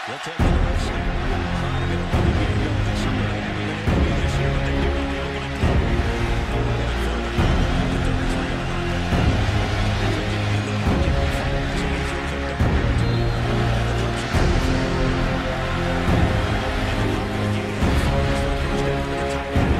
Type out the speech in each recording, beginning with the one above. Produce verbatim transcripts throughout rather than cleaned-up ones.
They'll take the first snap. Trying to get a running game going this year. They haven't been able to this year, but they do on the opening play. A little bit further. At the thirty-three yard line. Cricket in the pocket. So he throws it down here to and the Clemson Tigers. In the pocket again. Fires for the first down to the tight end.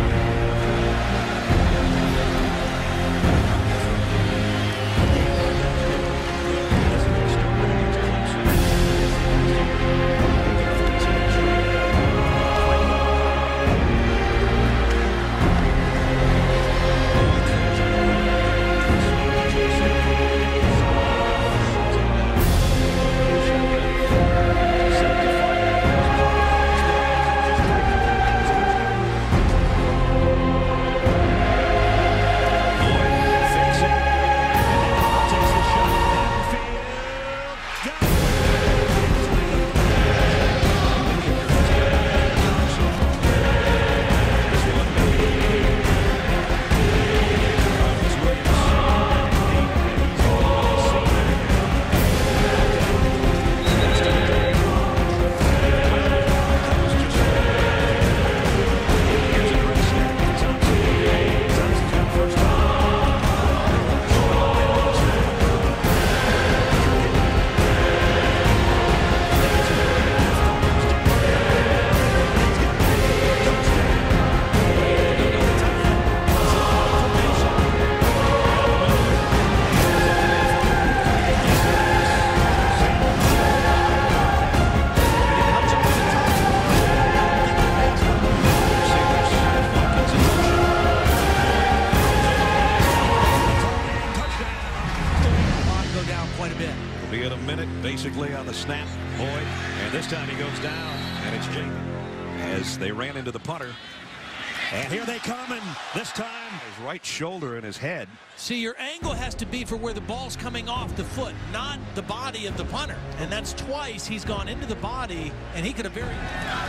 Be at a minute basically on the snap, Boyd, and this time he goes down, and it's Jake as they ran into the punter. And here they come, and this time his right shoulder and his head. See, your angle has to be for where the ball's coming off the foot, not the body of the punter. And that's twice he's gone into the body, and he could have very.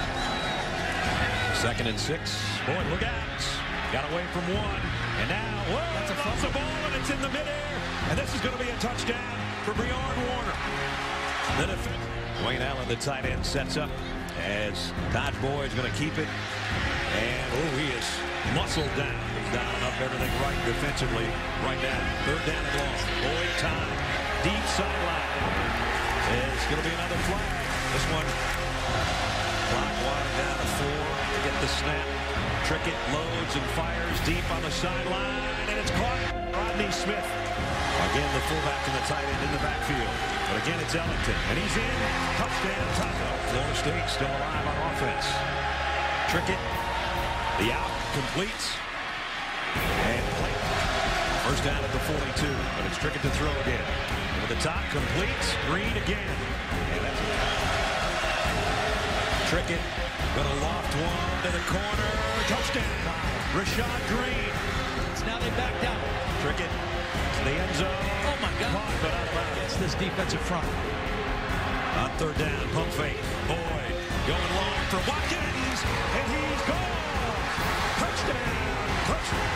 Second and six. Boyd, look out. Got away from one, and now, whoa, that's a cross the ball, and it's in the midair. And this is going to be a touchdown for Breon Warner. The defense. Wayne Allen, the tight end, sets up as Todd Boyd's going to keep it. And, oh, he is muscled down. He's dialing up everything right defensively right now. Third down and long. Boyd time. Deep sideline. It's going to be another flag. This one, clock winding down to four to get the snap. Trickett loads and fires deep on the sideline. And it's caught. Rodney Smith. Again, the fullback and the tight end in the backfield. But again, it's Ellington. And he's in. Touchdown, Taco. Florida State still alive on offense. Trickett. The out completes. And play. First down at the forty-two. But it's Trickett to throw again. And with the top completes. Green again. And that's it. Trickett gonna loft one to the corner. Touchdown. Rashad Green. So now they backed out. Trickett. The end zone. Oh my God! Caught, but out of bounds. It's this defensive front. On third down, pump fake. Boyd going long for Watkins, and he's gone. Touchdown! Touchdown!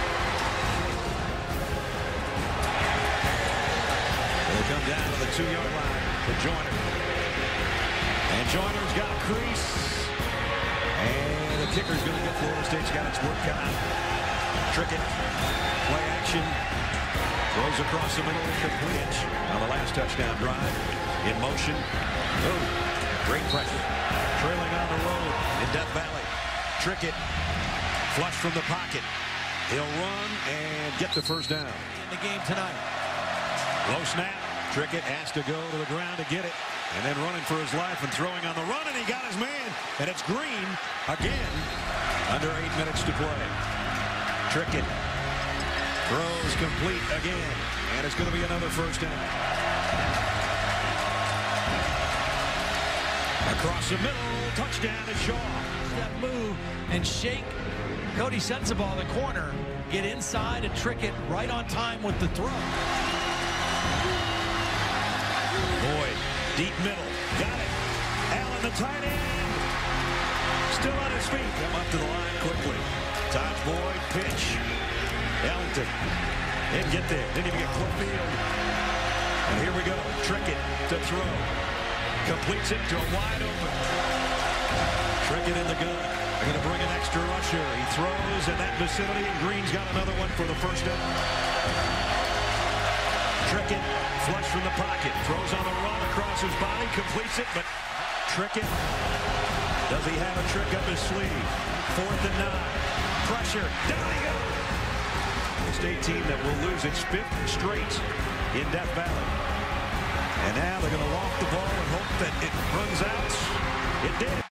They'll come down to the two-yard line for Joyner, and Joyner's got a crease, and the kicker's going to get Florida State's got its work cut out. Trickett, play action. Throws across the middle, complete on the last touchdown drive. In motion. Oh, great pressure. Trailing on the road in Death Valley. Trickett, flush from the pocket. He'll run and get the first down. In the game tonight. Low snap. Trickett has to go to the ground to get it. And then running for his life and throwing on the run, and he got his man. And it's Green again. Under eight minutes to play. Trickett. Throws complete again, and it's going to be another first down. Across the middle, touchdown to Shaw. That move and shake Cody Sensabaugh, the corner, get inside and Trickett right on time with the throw. Boyd, deep middle, got it. Allen, the tight end, still on his feet. Come up to the line quickly. Todd Boyd, pitch. Ellington didn't get there, didn't even get close field. And here we go, Trickett to throw. Completes it to a wide open Trickett in the gun. They're going to bring an extra rusher. He throws in that vicinity, and Green's got another one for the first down. Trickett, flush from the pocket, throws on a run across his body, completes it, but Trickett, does he have a trick up his sleeve? Fourth and nine. Pressure. Down he goes. State team that will lose its fifth straight in Death Valley. And now they're going to loft the ball and hope that it runs out. It did.